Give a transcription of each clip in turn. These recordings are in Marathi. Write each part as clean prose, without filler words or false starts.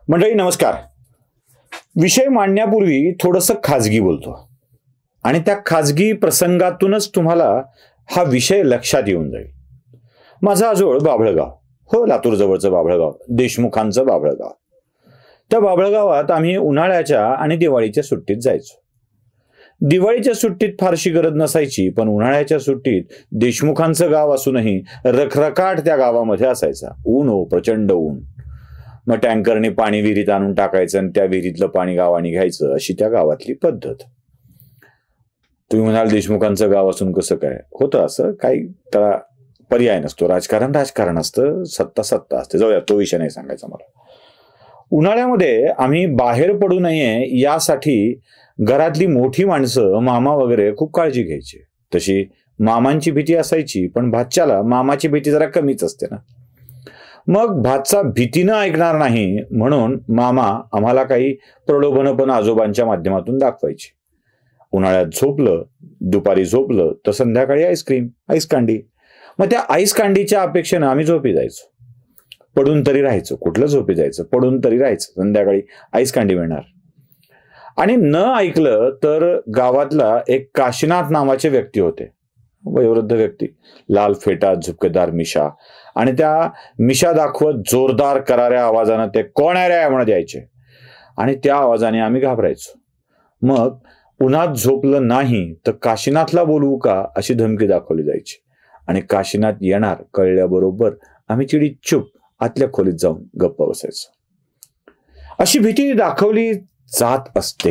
मंडळी नमस्कार. विषय मांडण्यापूर्वी थोडंसं खाजगी बोलतो आणि त्या खाजगी प्रसंगातूनच तुम्हाला हा विषय लक्षात येऊन जाईल. माझा आजोळ बाभळगाव, हो लातूर जवळचं बाभळगाव, देशमुखांचं बाभळगाव. त्या बाभळगावात आम्ही उन्हाळ्याच्या आणि दिवाळीच्या सुट्टीत जायचो. दिवाळीच्या सुट्टीत फारशी गरज नसायची, पण उन्हाळ्याच्या सुट्टीत देशमुखांचं गाव असूनही रखरखाट त्या गावामध्ये असायचा. ऊन हो, प्रचंड ऊन. मग टँकरने पाणी विहिरीत आणून टाकायचं आणि त्या विहिरीतलं पाणी गावाने घ्यायचं, अशी त्या गावातली पद्धत. तुम्ही म्हणाल देशमुखांचं गाव असून कसं काय होतं? असं काही त्याला पर्याय नसतो. राजकारण असतं, सत्ता असते. जाऊया, तो विषय नाही सांगायचा मला. उन्हाळ्यामध्ये आम्ही बाहेर पडू नये यासाठी घरातली मोठी माणसं, मामा वगैरे खूप काळजी घ्यायची. तशी मामांची भीती असायची, पण भाच्याला मामाची भीती जरा कमीच असते ना. मग भाचा भीतीनं ऐकणार नाही म्हणून मामा आम्हाला काही प्रलोभनं पण आजोबांच्या माध्यमातून दाखवायची. उन्हाळ्यात झोपलं, दुपारी झोपलं तर संध्याकाळी आईस कांडी. मग त्या आईस कांडीच्या अपेक्षेनं आम्ही झोपी जायचो. पडून तरी राहायचो. कुठलं झोपी जायचं, पडून तरी राहायचं. संध्याकाळी आईस कांडी मिळणार. आणि न ऐकलं तर गावातला एक काशीनाथ नावाचे व्यक्ती होते, वयोवृद्ध व्यक्ती, लाल फेटा, झुपकेदार मिशा, आणि त्या मिशा दाखवत जोरदार कराऱ्या आवाजानं ते कोण आहे रे म्हणत यायचे. आणि त्या आवाजाने आम्ही घाबरायचो. मग उन्हात झोपलं नाही तर काशीनाथला बोलवू का अशी धमकी दाखवली जायची. आणि काशीनाथ येणार कळल्याबरोबर आम्ही चिडीचूप आतल्या खोलीत जाऊन गप्प बसायचो. अशी भीती दाखवली जात असते.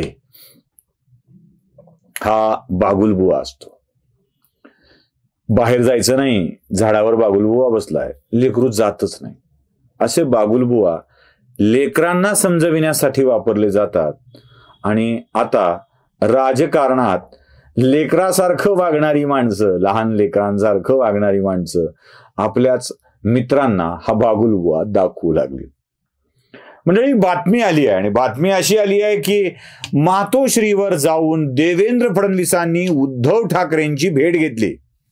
हा बागुलबुवा असतो. बाहेर जायचं नाही, झाडावर बागुलबुवा बसलाय, लेकरू जातच नाही. असे बागुलबुवा लेकरांना समजविण्यासाठी वापरले जातात. आणि आता राजकारणात लेकरासारखं वागणारी माणसं, लहान लेकरांसारखं वागणारी माणसं आपल्याच मित्रांना हा बागुलबुवा दाखवू लागली. म्हणजे बातमी आली आहे, आणि बातमी अशी आली आहे की मातोश्रीवर जाऊन देवेंद्र फडणवीसांनी उद्धव ठाकरेंची भेट घेतली.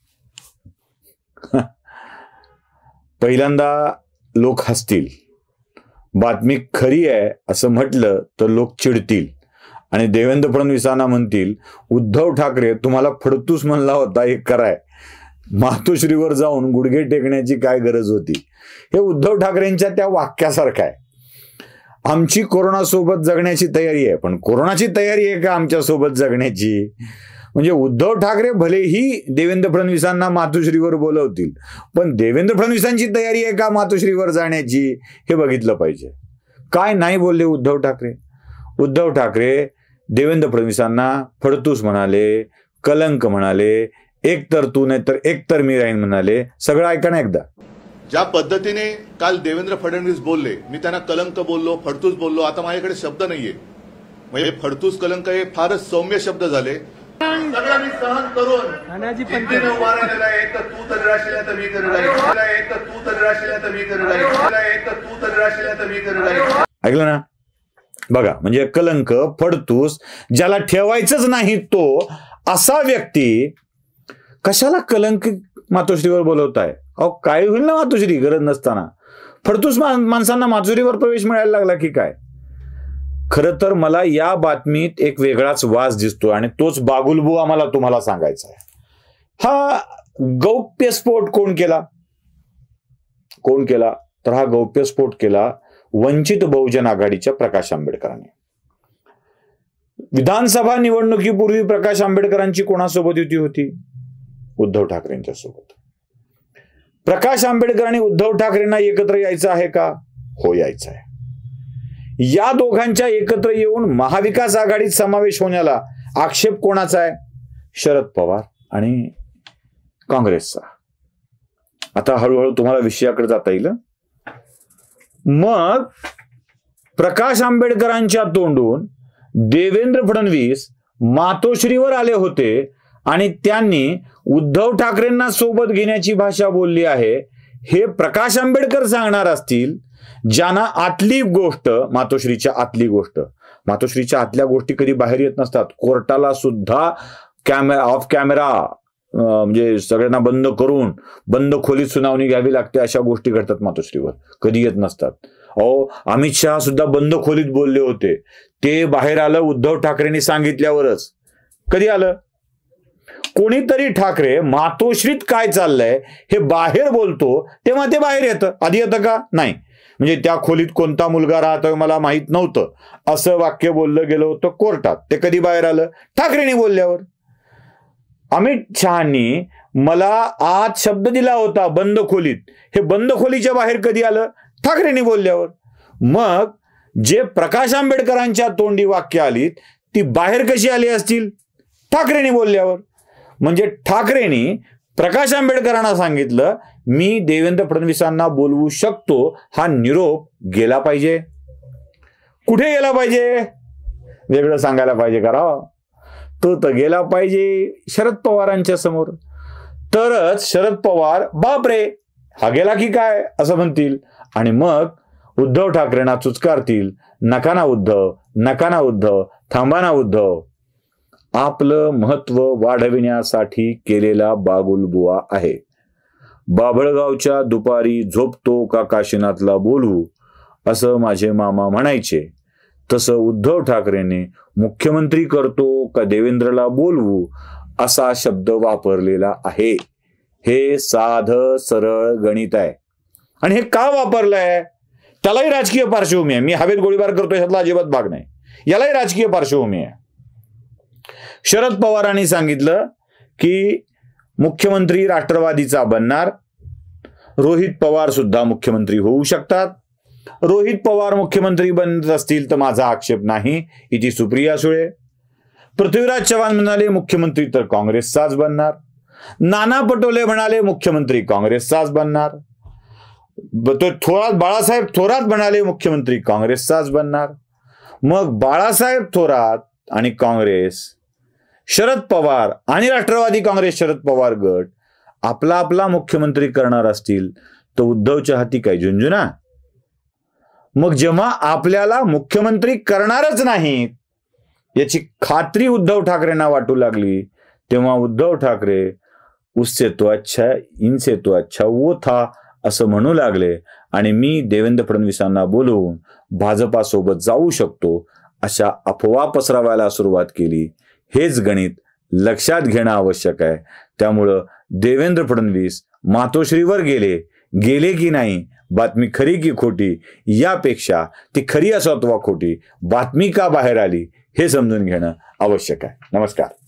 पहिल्यांदा लोक हसतील. बातमी खरी आहे असं म्हटलं तर लोक चिडतील आणि देवेंद्र फडणवीसांना म्हणतील, उद्धव ठाकरे तुम्हाला फडतूस म्हणला होता, हे कराय. मातोश्रीवर जाऊन गुडघे टेकण्याची काय गरज होती? हे उद्धव ठाकरेंच्या त्या वाक्यासारखं आहे. आमची कोरोनासोबत जगण्याची तयारी आहे, पण कोरोनाची तयारी आहे का आमच्या सोबत जगण्याची? म्हणजे उद्धव ठाकरे भलेही देवेंद्र फडणवीसांना मातोश्रीवर बोलवतील, पण देवेंद्र फडणवीसांची तयारी आहे का मातोश्रीवर जाण्याची, हे बघितलं पाहिजे. काय नाही बोलले उद्धव ठाकरे? उद्धव ठाकरे देवेंद्र फडणवीसांना फडतूस म्हणाले, कलंक म्हणाले, एक तर तू नाही तर एक तर मी राहीन म्हणाले. सगळं ऐका ना एकदा. ज्या पद्धतीने काल देवेंद्र फडणवीस बोलले, मी त्यांना कलंक बोललो, फडतूस बोललो. आता माझ्याकडे शब्द नाहीये. म्हणजे फडतूस कलंक हे फारच सौम्य शब्द झाले. सगळं मी सहन करून जिद्दीने उभा राहिलेला आहे. एक तर तू तरी राशील तर मी तरी राहील, एक तर तू तरी राशील तर मी तरी राहील, एक तर तू तरी राशील तर मी तरी राहील. ऐकलं ना? बघा, म्हणजे कलंक, फडतूस ज्याला ठेवायचंच नाही तो असा व्यक्ती कशाला कलंक मातोश्रीवर बोलवताय? अहो काय होईल ना मातोश्री गरज नसताना? फडतूस माणसांना मातोश्रीवर प्रवेश मिळायला लागला की काय? खरं तर मला या बातमीत एक वेगळाच वास दिसतो आणि तोच बागुलबुवा मला तुम्हाला सांगायचा आहे. हा गौप्यस्फोट कोण केला? तर हा गौप्यस्फोट केला वंचित बहुजन आघाडीच्या प्रकाश आंबेडकरांनी. विधानसभा निवडणुकीपूर्वी प्रकाश आंबेडकरांची कोणासोबत युती होती? उद्धव ठाकरेंच्या सोबत. प्रकाश आंबेडकरांनी उद्धव ठाकरेंना एकत्र यायचं आहे का? हो, यायचं आहे. या दोघांच्या एकत्र येऊन महाविकास आघाडीत समावेश होण्याला आक्षेप कोणाचा आहे? शरद पवार आणि काँग्रेसचा. आता हळूहळू तुम्हाला विषयाकडे जाता येईल. मग प्रकाश आंबेडकरांच्या तोंडून देवेंद्र फडणवीस मातोश्रीवर आले होते आणि त्यांनी उद्धव ठाकरेंना सोबत घेण्याची भाषा बोलली आहे. हे प्रकाश आंबेडकर सांगणार असतील, ज्यांना आतली गोष्ट, मातोश्रीच्या आतल्या गोष्टी कधी बाहेर येत नसतात. कोर्टाला सुद्धा ऑफ कॅमेरा म्हणजे सगळ्यांना बंद करून बंद खोलीत सुनावणी घ्यावी लागते, अशा गोष्टी घडतात मातोश्रीवर, कधी येत नसतात. अहो, अमित शहा सुद्धा बंद खोलीत बोलले होते, ते बाहेर आलं उद्धव ठाकरेंनी सांगितल्यावरच. कधी आलं? कोणीतरी ठाकरे मातोश्रीत काय चाललंय हे बाहेर बोलतो तेव्हा ते बाहेर येतं. आधी येतं का? नाही. म्हणजे त्या खोलीत कोणता मुलगा राहतोय मला माहित नव्हतं असं वाक्य बोललं गेलं होतं कोर्टात, ते कधी बाहेर आलं? ठाकरेंनी बोलल्यावर. अमित शहानी मला आज शब्द दिला होता बंद खोलीत, हे बंद खोलीच्या बाहेर कधी आलं? ठाकरेंनी बोलल्यावर. मग जे प्रकाश आंबेडकरांच्या तोंडी वाक्य आलीत ती बाहेर कशी आली असतील? ठाकरेंनी बोलल्यावर. म्हणजे ठाकरेंनी प्रकाश आंबेडकरांना सांगितलं मी देवेंद्र फडणवीसांना बोलवू शकतो, हा निरोप गेला पाहिजे. कुठे गेला पाहिजे? वेगळं सांगायला पाहिजे का राव? तो तर गेला पाहिजे शरद पवारांच्या समोर. तरच शरद पवार बापरे हा गेला की काय असं म्हणतील आणि मग उद्धव ठाकरेंना चुचकारतील, नका ना उद्धव, नका ना उद्धव, थांबा ना उद्धव. आपलं महत्व वाढविण्यासाठी केलेला बागुलबुवा आहे. बाभळगावच्या दुपारी झोपतो का काशीनाथला बोलवू असं माझे मामा म्हणायचे, तसं उद्धव ठाकरेंनी मुख्यमंत्री करतो का देवेंद्रला बोलवू असा शब्द वापरलेला आहे. हे साधं सरळ गणित आहे. आणि हे का वापरलंय त्यालाही राजकीय पार्श्वभूमी आहे. मी हवेत गोळीबार करतोय ह्यातला अजिबात भाग नाही, यालाही राजकीय पार्श्वभूमी आहे. शरद पवारांनी सांगितलं की मुख्यमंत्री राष्ट्रवादीचा बनणार, रोहित पवार सुद्धा मुख्यमंत्री होऊ शकतात. रोहित पवार मुख्यमंत्री बनत असतील तर माझा आक्षेप नाही, इथे सुप्रिया सुळे. पृथ्वीराज चव्हाण म्हणाले मुख्यमंत्री तर काँग्रेसचाच बनणार. नाना पटोले म्हणाले मुख्यमंत्री काँग्रेसचाच बनणार. थोरात बाळासाहेब थोरात म्हणाले मुख्यमंत्री काँग्रेसचाच बनणार. मग बाळासाहेब थोरात आणि काँग्रेस, शरद पवार आणि राष्ट्रवादी काँग्रेस शरद पवार गट आपला आपला मुख्यमंत्री करणार असतील तर उद्धवच्या हाती काय झुंझुना? मग जेव्हा आपल्याला मुख्यमंत्री करणारच नाहीत याची खात्री उद्धव ठाकरेंना वाटू लागली तेव्हा उद्धव ठाकरे उससे तो अच्छा इनसे तो अच्छा वो था असं म्हणू लागले आणि मी देवेंद्र फडणवीसांना बोलवून भाजपासोबत जाऊ शकतो अशा अफवा पसरवायला सुरुवात केली. हेच गणित लक्षात घेणं आवश्यक आहे. त्यामुळं देवेंद्र फडणवीस मातोश्रीवर गेले की नाही, बातमी खरी की खोटी, यापेक्षा ती खरी असो अथवा खोटी, बातमी का बाहेर आली हे समजून घेणं आवश्यक आहे. नमस्कार.